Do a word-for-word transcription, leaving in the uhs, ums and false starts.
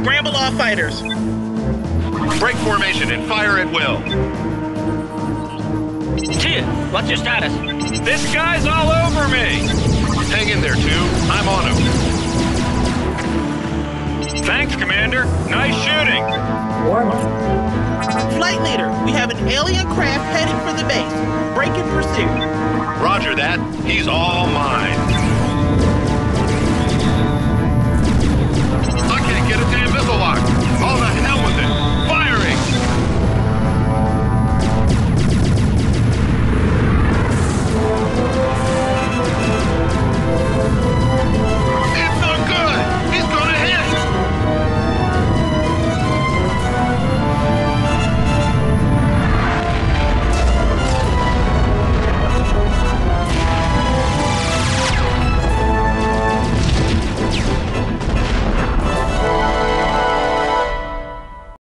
Scramble all fighters. Break formation and fire at will. Tia, what's your status? This guy's all over me! Hang in there, two. I'm on him. Thanks, Commander. Nice shooting. Warning. Flight leader, we have an alien craft heading for the base. Break in pursuit. Roger that. He's all mine.